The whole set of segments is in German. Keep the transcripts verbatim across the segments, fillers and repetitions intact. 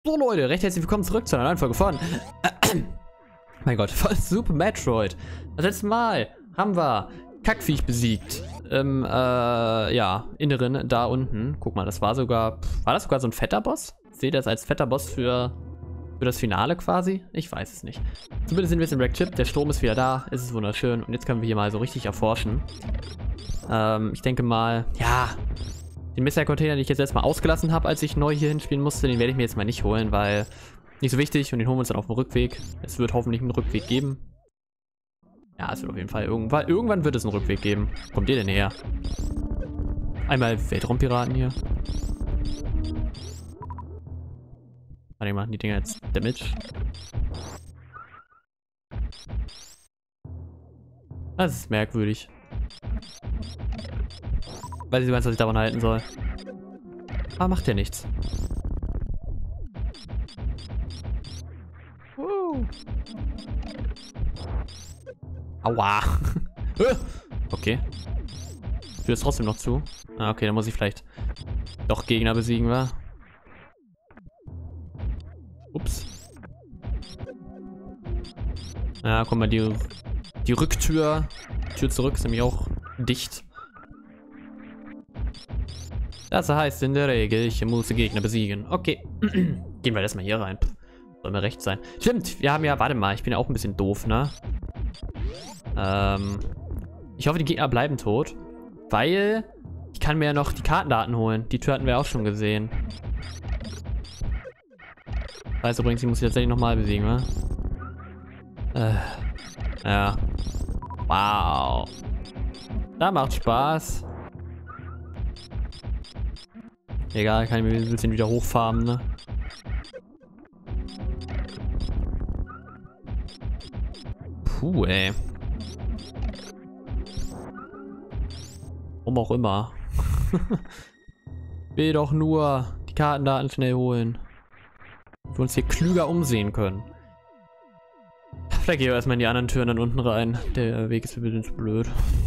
So Leute, recht herzlich willkommen zurück zu einer neuen Folge von mein Gott, von Super Metroid. Das letzte Mal haben wir Kackviech besiegt. Im, äh, ja, Inneren, da unten. Guck mal, das war sogar, war das sogar so ein fetter Boss? Seht ihr das als fetter Boss für, für das Finale quasi? Ich weiß es nicht. Zumindest sind wir jetzt im Wrecked Chip, der Strom ist wieder da, es ist wunderschön. Und jetzt können wir hier mal so richtig erforschen. Ähm, ich denke mal, ja... Den Messer-Container, den ich jetzt erstmal ausgelassen habe, als ich neu hier hinspielen musste, den werde ich mir jetzt mal nicht holen, weil nicht so wichtig und den holen wir uns dann auf dem Rückweg. Es wird hoffentlich einen Rückweg geben. Ja, es wird auf jeden Fall irgendwann, irgendwann wird es einen Rückweg geben. Wo kommt ihr denn her? Einmal Weltraumpiraten hier. Warte, machen die Dinger jetzt Damage. Das ist merkwürdig. Weiß ich ganz, was ich davon halten soll. Aber macht ja nichts. Uh. Aua. Okay. Tür ist trotzdem noch zu. Ah, okay, dann muss ich vielleicht doch Gegner besiegen, wa? Ups. Ja, guck mal, die, die Rücktür. Die Tür zurück ist nämlich auch dicht. Das heißt in der Regel, ich muss die Gegner besiegen. Okay. Gehen wir erstmal hier rein. Soll mir recht sein. Stimmt, wir haben ja, warte mal, ich bin ja auch ein bisschen doof, ne? Ähm, ich hoffe, die Gegner bleiben tot. Weil ich kann mir ja noch die Kartendaten holen. Die Tür hatten wir auch schon gesehen. Weiß übrigens, ich muss sie tatsächlich nochmal besiegen, ne? Äh, ja. Wow. Da macht Spaß. Egal, kann ich mir ein bisschen wieder hochfarmen, ne? Puh, ey. Warum auch immer. Will doch nur die Kartendaten schnell holen. Dass wir uns hier klüger umsehen können. Vielleicht gehen wir erstmal in die anderen Türen dann unten rein. Der Weg ist ein bisschen zu blöd.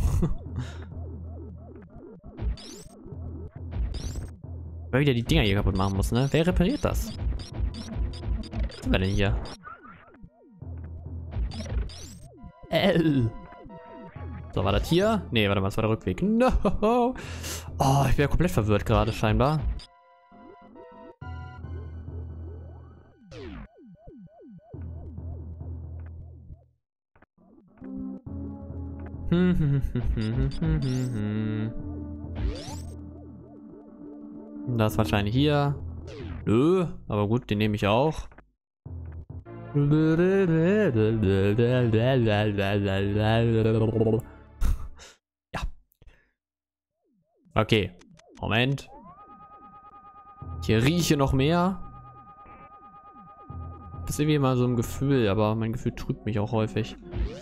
Weil wieder die Dinger hier kaputt machen muss, ne? Wer repariert das? Was sind wir denn hier? L. So, war das hier? Ne, warte mal, das war der Rückweg. No! Oh, ich bin ja komplett verwirrt gerade, scheinbar. Das ist wahrscheinlich hier. Nö, aber gut, den nehme ich auch. Ja. Okay. Moment. Ich rieche noch mehr. Das ist irgendwie immer so ein Gefühl, aber mein Gefühl trügt mich auch häufig.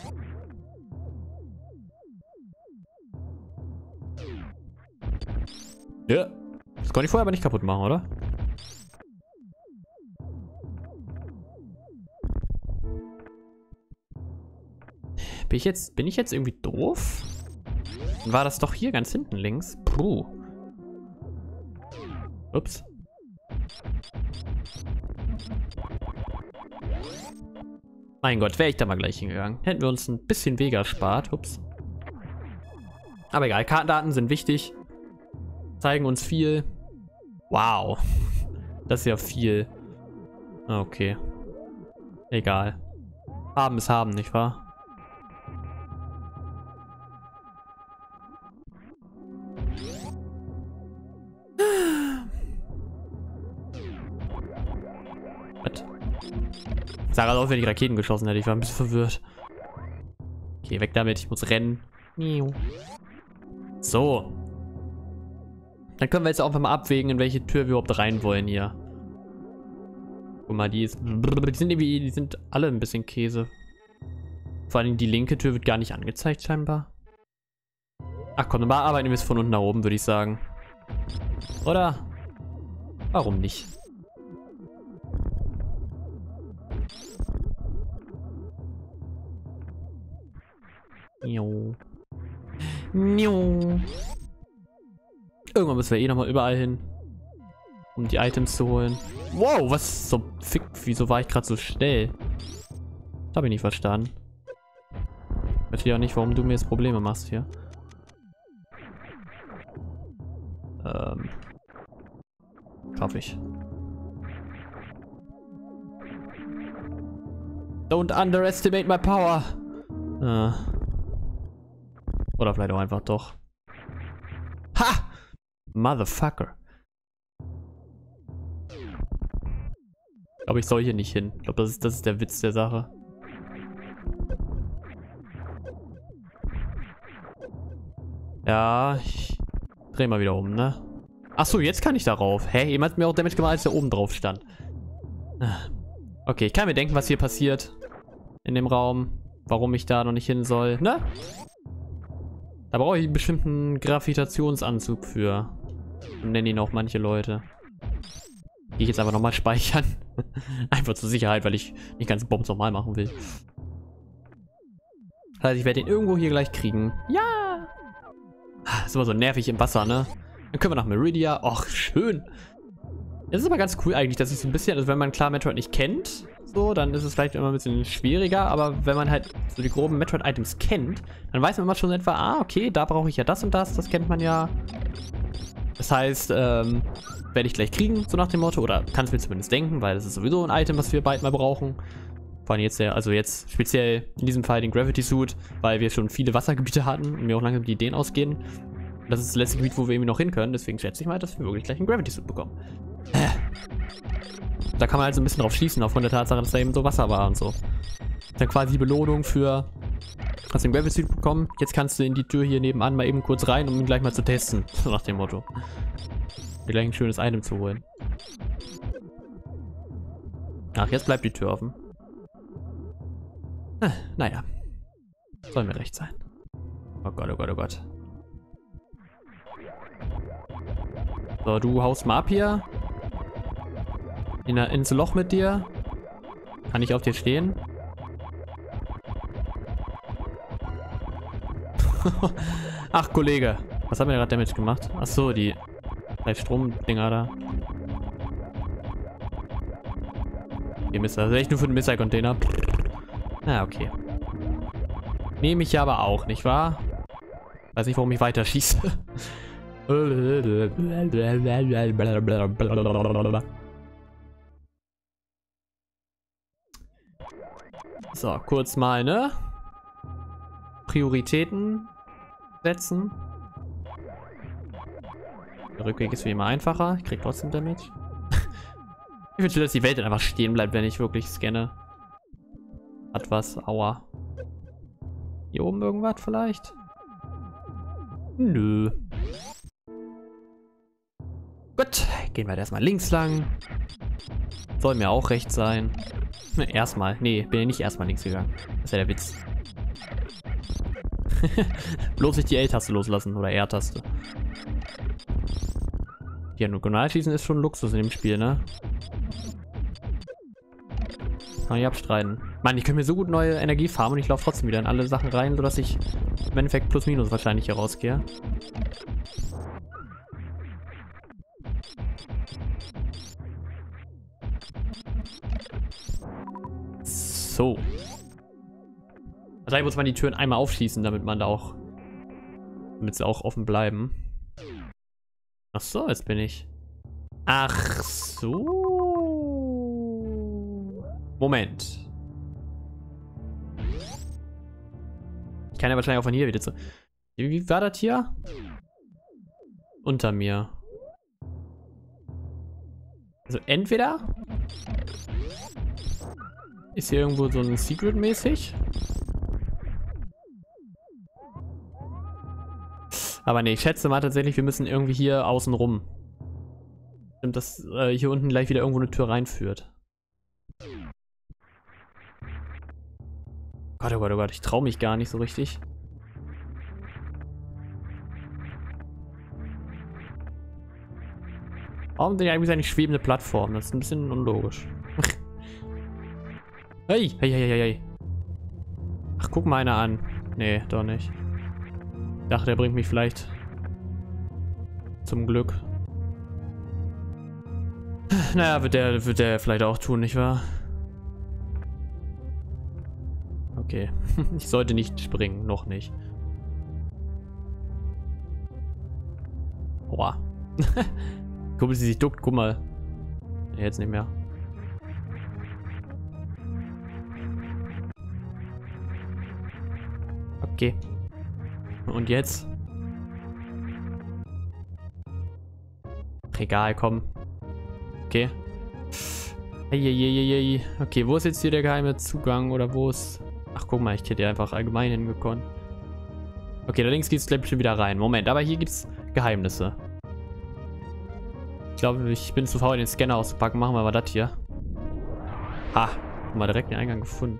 Ja. Das konnte ich vorher aber nicht kaputt machen, oder? Bin ich jetzt, bin ich jetzt irgendwie doof? War das doch hier ganz hinten links? Puh. Ups. Mein Gott, wäre ich da mal gleich hingegangen. Hätten wir uns ein bisschen Wege erspart. Ups. Aber egal, Kartendaten sind wichtig. Zeigen uns viel. Wow. Das ist ja viel. Okay. Egal. Haben ist haben, nicht wahr? Was? Sah gerade aus, wenn ich Raketen geschossen hätte. Ich war ein bisschen verwirrt. Okay, weg damit. Ich muss rennen. So. Dann können wir jetzt auch mal abwägen, in welche Tür wir überhaupt rein wollen hier. Guck mal, die ist... Die sind irgendwie... Die sind alle ein bisschen Käse. Vor allem die linke Tür wird gar nicht angezeigt, scheinbar. Ach komm, dann arbeiten wir es von unten nach oben, würde ich sagen. Oder? Warum nicht? Jo. Jo. Irgendwann müssen wir eh nochmal überall hin. um die Items zu holen. Wow, was so fick, wieso war ich gerade so schnell? Das habe ich nicht verstanden. Ich verstehe auch nicht, warum du mir jetzt Probleme machst hier. Ähm. Schaff ich. Don't underestimate my power. Äh. Oder vielleicht auch einfach doch. Ha! Motherfucker. Ich glaube, ich soll hier nicht hin. Ich glaube, das ist, das ist der Witz der Sache. Ja, ich dreh mal wieder um, ne? Achso, jetzt kann ich darauf. Hä? Jemand hat mir auch Damage gemacht, als der oben drauf stand. Okay, ich kann mir denken, was hier passiert. In dem Raum. Warum ich da noch nicht hin soll, ne? Da brauche ich einen bestimmten Gravitationsanzug für. Und nennen ihn auch manche Leute. Gehe ich jetzt einfach nochmal speichern. Einfach zur Sicherheit, weil ich nicht ganz Bombs nochmal machen will. Das heißt, ich werde ihn irgendwo hier gleich kriegen. Ja! Ist immer so nervig im Wasser, ne? Dann können wir nach Meridia. Och, schön. Das ist aber ganz cool eigentlich, dass ich so ein bisschen, also wenn man klar Metroid nicht kennt, so, dann ist es vielleicht immer ein bisschen schwieriger, aber wenn man halt so die groben Metroid-Items kennt, dann weiß man immer schon etwa, ah, okay, da brauche ich ja das und das, das kennt man ja. Das heißt, ähm, werde ich gleich kriegen, so nach dem Motto, oder kann es mir zumindest denken, weil das ist sowieso ein Item, was wir bald mal brauchen. Vor allem jetzt, der, also jetzt speziell in diesem Fall den Gravity Suit, weil wir schon viele Wassergebiete hatten und mir auch langsam die Ideen ausgehen. Das ist das letzte Gebiet, wo wir irgendwie noch hin können, deswegen schätze ich mal, dass wir wirklich gleich einen Gravity Suit bekommen. Da kann man halt so ein bisschen drauf schließen, aufgrund der Tatsache, dass da eben so Wasser war und so. Dann quasi die Belohnung für, hast den Gravity Suit bekommen, jetzt kannst du in die Tür hier nebenan mal eben kurz rein, um ihn gleich mal zu testen. So nach dem Motto. Dir gleich ein schönes Item zu holen. Ach, jetzt bleibt die Tür offen. Ah, naja. Soll mir recht sein. Oh Gott, oh Gott, oh Gott. So, du haust mal ab hier. In der, ins Loch mit dir. Kann ich auf dir stehen? Ach, Kollege. Was haben wir gerade Damage gemacht? Ach so, die Strom-Dinger da. Hier Mister. Also echt nur für den Missile-Container. Na, okay. Nehme ich ja aber auch, nicht wahr? Weiß nicht, warum ich weiter schieße. So, kurz mal, ne? Prioritäten setzen. Der Rückweg ist wie immer einfacher. Ich krieg trotzdem Damage. Ich wünsche, dass die Welt dann einfach stehen bleibt, wenn ich wirklich scanne. Hat was. Aua. Hier oben irgendwas vielleicht? Nö. Gut. Gehen wir erstmal links lang. Soll mir auch recht sein. Erstmal. Nee, bin ja nicht erstmal links gegangen. Das ist ja der Witz. Bloß nicht die L-Taste loslassen oder R-Taste. Diagonalschießen ist schon Luxus in dem Spiel, ne? Kann ich abstreiten. Mann, ich kann mir so gut neue Energie farmen und ich laufe trotzdem wieder in alle Sachen rein, sodass ich im Endeffekt plus minus wahrscheinlich hier rausgehe. So. Wahrscheinlich muss man die Türen einmal aufschließen, damit man da auch, damit sie auch offen bleiben. Ach so, jetzt bin ich. Ach so. Moment. Ich kann ja wahrscheinlich auch von hier wieder zu. Wie war das hier? Unter mir. Also entweder ist hier irgendwo so ein Secret-mäßig. Aber nee, ich schätze mal tatsächlich, wir müssen irgendwie hier außen rum. Stimmt, dass äh, hier unten gleich wieder irgendwo eine Tür reinführt. Gott, oh Gott, oh Gott, ich traue mich gar nicht so richtig. Warum sind ja eigentlich eine schwebende Plattform? Das ist ein bisschen unlogisch. Hey, hey, hey, hey, hey. Ach, guck mal einer an. Nee, doch nicht. Ich dachte, der bringt mich vielleicht zum Glück. naja, wird der, wird der vielleicht auch tun, nicht wahr? Okay. Ich sollte nicht springen, noch nicht. Boah. Guck mal, sie sich duckt, guck mal. Jetzt nicht mehr. Okay. Und jetzt? Egal, komm. Okay. Eieieiei. Okay, wo ist jetzt hier der geheime Zugang oder wo ist... Ach, guck mal, ich hätte ja einfach allgemein hingekommen. Okay, da links geht's gleich schon wieder rein. Moment, aber hier gibt's Geheimnisse. Ich glaube, ich bin zu faul, den Scanner auszupacken. Machen wir mal das hier. Ha, haben wir direkt den Eingang gefunden.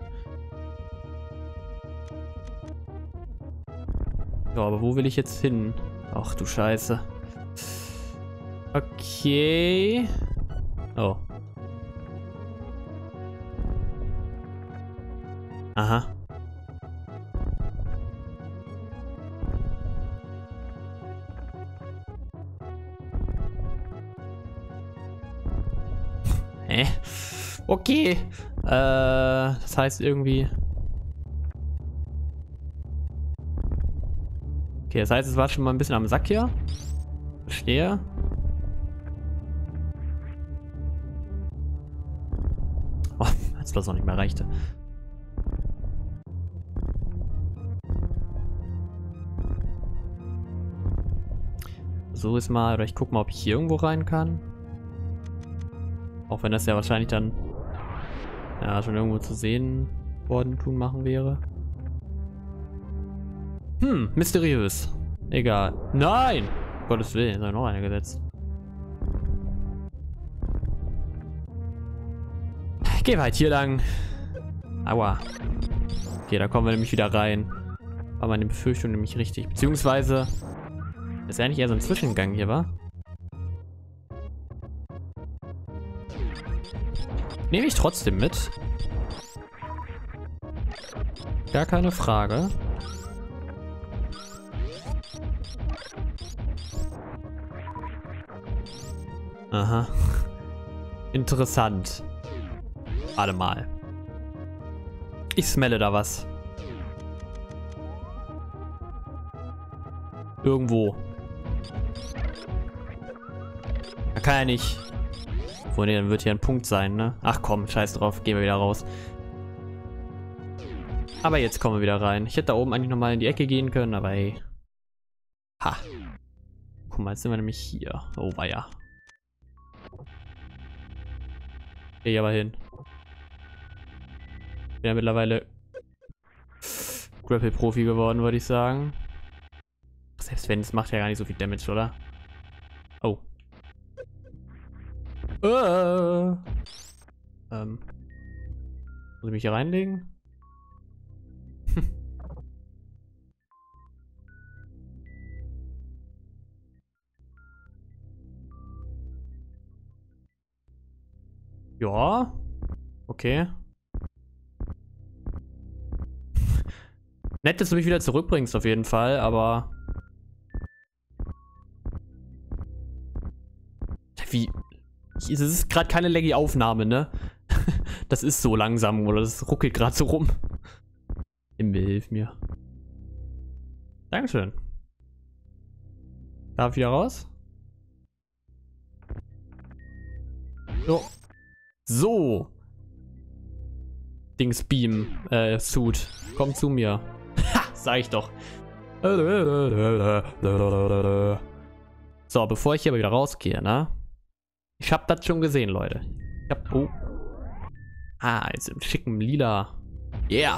Ja, aber wo will ich jetzt hin? Ach du Scheiße. Okay. Oh. Aha. Hä? Okay. Äh, das heißt irgendwie... Okay, das heißt, es war schon mal ein bisschen am Sack hier. Verstehe. Oh, als das noch nicht mehr reichte. So ist mal, oder ich gucke mal, ob ich hier irgendwo rein kann. Auch wenn das ja wahrscheinlich dann ja schon irgendwo zu sehen worden tun machen wäre. Hm, mysteriös. Egal. Nein! Um Gottes Willen, ist ja noch einer gesetzt. Geh weit hier lang. Aua. Okay, da kommen wir nämlich wieder rein. War meine Befürchtung nämlich richtig. Beziehungsweise ist ja eigentlich eher so ein Zwischengang hier, wa? Nehme ich trotzdem mit. Gar keine Frage. Aha. Interessant. Warte mal. Ich smelle da was. Irgendwo. Da kann ja nicht. Wo, nee, dann wird hier ein Punkt sein, ne? Ach komm, scheiß drauf. Gehen wir wieder raus. Aber jetzt kommen wir wieder rein. Ich hätte da oben eigentlich nochmal in die Ecke gehen können, aber hey. Ha. Guck mal, jetzt sind wir nämlich hier. Oh, weia. Geh ich aber hin. Bin ja mittlerweile Grapple-Profi geworden, würde ich sagen. Selbst wenn, es macht ja gar nicht so viel Damage, oder? Oh. Uh. Ähm. Muss ich mich hier reinlegen? Ja. Okay. Nett, dass du mich wieder zurückbringst, auf jeden Fall, aber... Wie... Es ist gerade keine laggy Aufnahme, ne? Das ist so langsam, oder das ruckelt gerade so rum. Himmel, hilf mir. Dankeschön. Darf ich wieder raus? So. So. Dings Beam, äh, Suit. Komm zu mir. Ha, sag ich doch. So, bevor ich hier aber wieder rausgehe, ne? Ich hab das schon gesehen, Leute. Ich hab, oh. Ah, jetzt im schicken Lila. Yeah.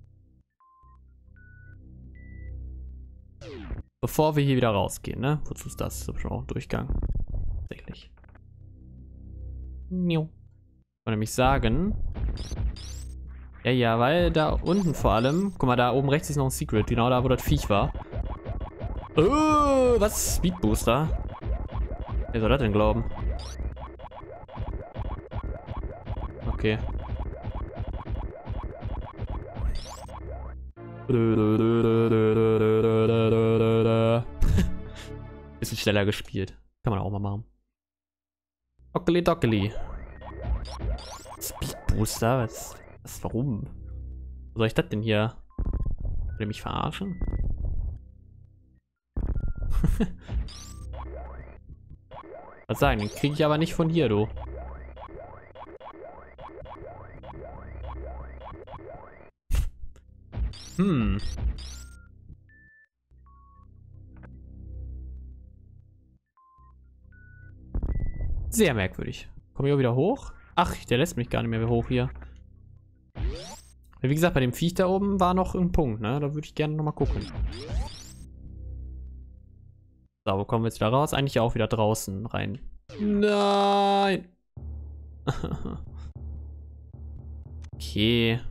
Bevor wir hier wieder rausgehen, ne? Wozu ist das? Das ist schon auch ein Durchgang. Tatsächlich. Ich wollte nämlich sagen. Ja, ja, weil da unten vor allem. Guck mal, da oben rechts ist noch ein Secret. Genau da, wo das Viech war. Oh, was? Speedbooster? Wer soll das denn glauben? Okay. Bisschen schneller gespielt. Kann man auch mal machen. Ockeli dockeli. Speed Booster? Was, was, warum? Wo soll ich das denn hier? Will ihr mich verarschen? Was sagen, den kriege ich aber nicht von hier, du. Hm. Sehr merkwürdig. Komme ich auch wieder hoch? Ach, der lässt mich gar nicht mehr hoch hier. Wie gesagt, bei dem Viech da oben war noch ein Punkt, ne? Da würde ich gerne nochmal gucken. So, wo kommen wir jetzt da raus? Eigentlich auch wieder draußen rein. Nein! Okay.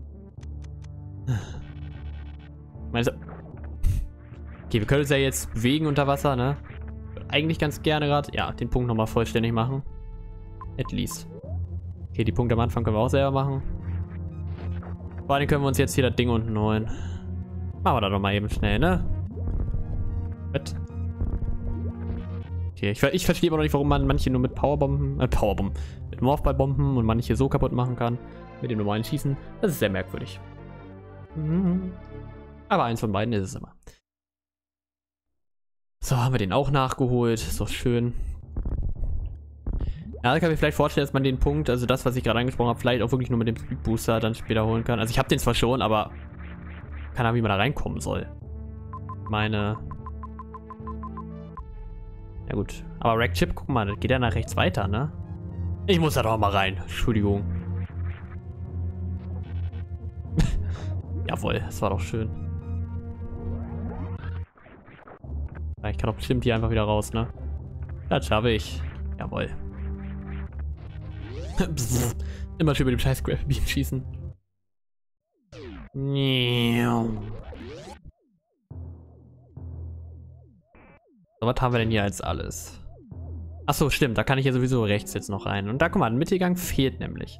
Okay, wir können uns ja jetzt bewegen unter Wasser, ne? Eigentlich ganz gerne gerade. Ja, den Punkt nochmal vollständig machen. At least. Okay, die Punkte am Anfang können wir auch selber machen. Vor allem können wir uns jetzt hier das Ding unten holen. Machen wir da doch mal eben schnell, ne? Was? Okay, ich, ich verstehe aber noch nicht, warum man manche nur mit Powerbomben, äh, Powerbomben, mit Morphballbomben und manche so kaputt machen kann. Mit dem normalen Schießen. Das ist sehr merkwürdig. Mhm. Aber eins von beiden ist es immer. So, haben wir den auch nachgeholt. Ist doch schön. Ja, da kann ich mir vielleicht vorstellen, dass man den Punkt, also das, was ich gerade angesprochen habe, vielleicht auch wirklich nur mit dem Speed Booster dann später holen kann. Also ich habe den zwar schon, aber keine Ahnung, wie man da reinkommen soll. Meine... Ja gut. Aber Rack Chip, guck mal, das geht ja nach rechts weiter, ne? Ich muss da doch mal rein. Entschuldigung. Jawohl, das war doch schön. Ja, ich kann doch bestimmt hier einfach wieder raus, ne? Das schaffe ich. Jawohl. Immer schön mit dem scheiß Grapple Beam schießen. So, was haben wir denn hier als alles? Achso, stimmt, da kann ich ja sowieso rechts jetzt noch rein. Und da, guck mal, ein Mittelgang fehlt nämlich.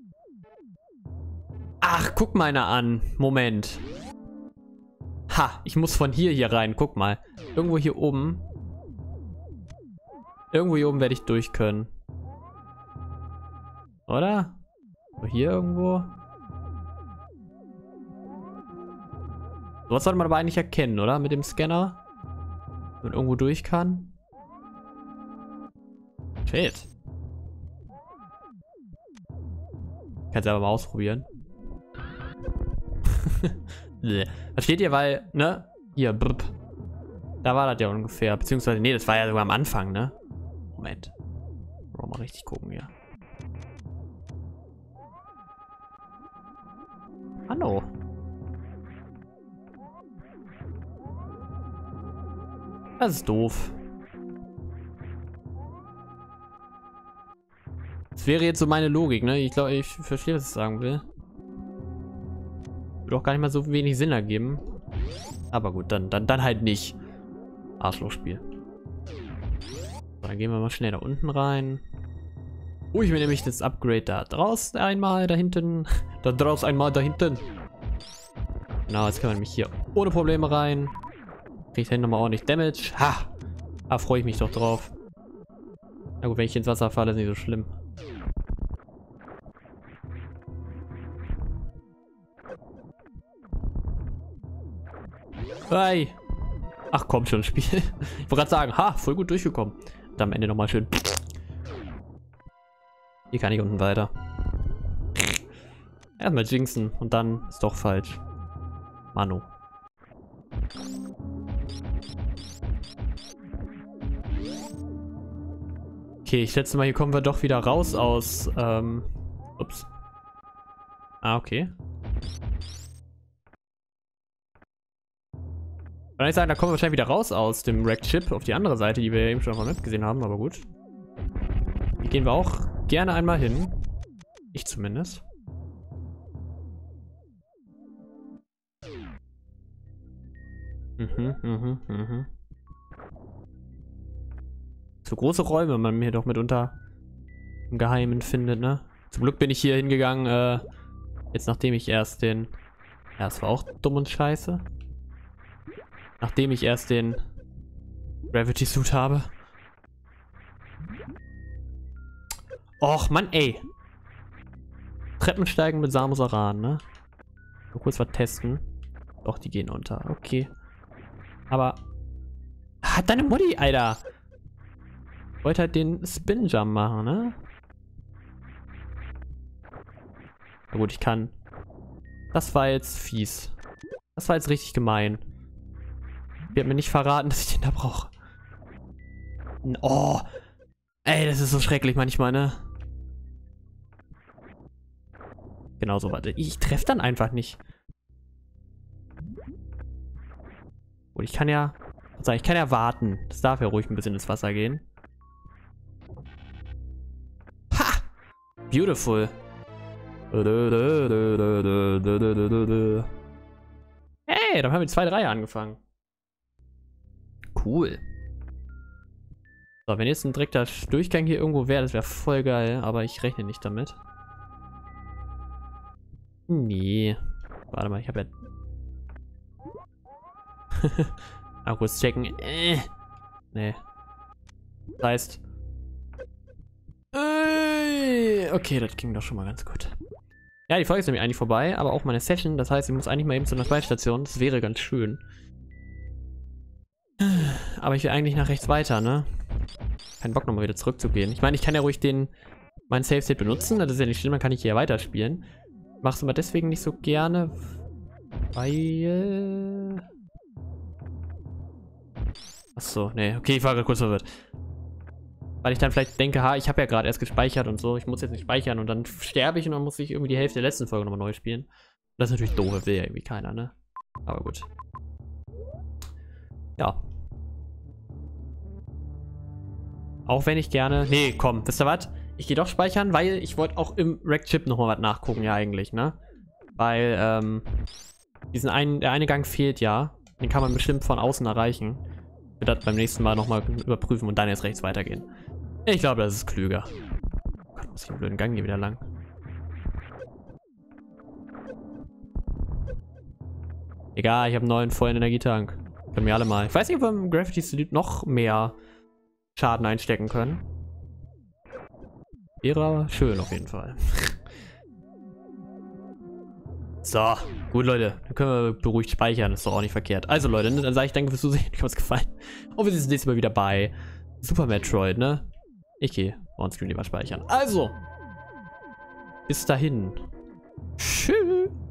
Ach, guck mal einer an. Moment. Ha, ich muss von hier hier rein. Guck mal. Irgendwo hier oben. Irgendwo hier oben werde ich durch können. Oder? So hier irgendwo. Sowas sollte man aber eigentlich erkennen, oder? Mit dem Scanner. Wenn man irgendwo durch kann. Shit. Kannst du aber mal ausprobieren. Versteht ihr, weil, ne? Hier, brr. Da war das ja ungefähr. Beziehungsweise, nee, das war ja sogar am Anfang, ne? Moment. Wollen wir mal richtig gucken hier. Hallo. Das ist doof. Das wäre jetzt so meine Logik, ne? Ich glaube, ich verstehe, was ich sagen will. Würde auch gar nicht mal so wenig Sinn ergeben. Aber gut, dann, dann, dann halt nicht. Arschlochspiel. So, dann gehen wir mal schnell da unten rein. Oh, ich will nämlich das Upgrade da draußen einmal, da hinten. Da draußen einmal, da hinten. Genau, jetzt können wir nämlich hier ohne Probleme rein. Kriegt hin nochmal ordentlich Damage. Ha! Da freue ich mich doch drauf. Na gut, wenn ich ins Wasser falle, ist nicht so schlimm. Hey! Ach komm schon, Spiel. Ich wollte gerade sagen, ha, voll gut durchgekommen. Und am Ende nochmal schön. Hier kann ich unten weiter. Erstmal jinxen und dann ist doch falsch. Mano. Okay, ich schätze mal, hier kommen wir doch wieder raus aus, ähm, ups. Ah, okay. Kann ich sagen, da kommen wir wahrscheinlich wieder raus aus dem Wrecked Ship auf die andere Seite, die wir eben schon auf der Map gesehen haben, aber gut. Hier gehen wir auch gerne einmal hin. Ich zumindest. Mhm, mhm, mhm. So große Räume man mir doch mitunter im Geheimen findet, ne? Zum Glück bin ich hier hingegangen, äh, jetzt nachdem ich erst den... Ja, das war auch dumm und scheiße. Nachdem ich erst den Gravity Suit habe. Och, Mann, ey. Treppensteigen mit Samus Aran, ne? Mal kurz was testen. Doch, die gehen unter. Okay. Aber... Hat deine Mutti, Alter. Ich wollte halt den Spin-Jump machen, ne? Na gut, ich kann. Das war jetzt fies. Das war jetzt richtig gemein. Die hat mir nicht verraten, dass ich den da brauche. Oh. Ey, das ist so schrecklich manchmal, ne? Genau so, warte. Ich treffe dann einfach nicht. Und ich kann ja... Ich kann ja warten. Das darf ja ruhig ein bisschen ins Wasser gehen. Ha! Beautiful. Hey, dann haben wir zwei drei angefangen. Cool. So, wenn jetzt ein direkter Durchgang hier irgendwo wäre, das wäre voll geil, aber ich rechne nicht damit. Nee. Warte mal, ich habe ja... Mal kurz checken. Äh. Nee. Das heißt... Äh. Okay, das ging doch schon mal ganz gut. Ja, die Folge ist nämlich eigentlich vorbei, aber auch meine Session. Das heißt, ich muss eigentlich mal eben zu einer Zweitstation. Das wäre ganz schön. Aber ich will eigentlich nach rechts weiter, ne? Kein Bock nochmal wieder zurückzugehen. Ich meine, ich kann ja ruhig den meinen Save State benutzen. Das ist ja nicht schlimm, dann kann ich hier weiterspielen. Mach's aber deswegen nicht so gerne, weil... Achso, nee. Okay, ich war gerade kurz verwirrt. Weil ich dann vielleicht denke, ha, ich habe ja gerade erst gespeichert und so. Ich muss jetzt nicht speichern und dann sterbe ich und dann muss ich irgendwie die Hälfte der letzten Folge nochmal neu spielen. Das ist natürlich doof, das will ja irgendwie keiner, ne? Aber gut. Ja. Auch wenn ich gerne... Nee, komm, wisst ihr was? Ich gehe doch speichern, weil ich wollte auch im Rack-Chip nochmal was nachgucken, ja eigentlich, ne? Weil, ähm... diesen einen, der eine Gang fehlt ja. Den kann man bestimmt von außen erreichen. Ich werde das beim nächsten Mal nochmal überprüfen und dann erst rechts weitergehen. Ich glaube, das ist klüger. Oh Gott, muss ich den blöden Gang hier wieder lang. Egal, ich habe einen neuen vollen Energietank. Können wir alle mal. Ich weiß nicht, ob wir im Gravity Salute noch mehr Schaden einstecken können. Wäre aber schön auf jeden Fall. So, gut Leute, dann können wir beruhigt speichern, das ist doch auch nicht verkehrt. Also Leute, dann sage ich danke fürs Zusehen, ich hoffe es gefallen. Und wir sehen uns das nächste Mal wieder bei Super Metroid, ne? Ich gehe on-screen lieber speichern. Also, bis dahin. Tschüss.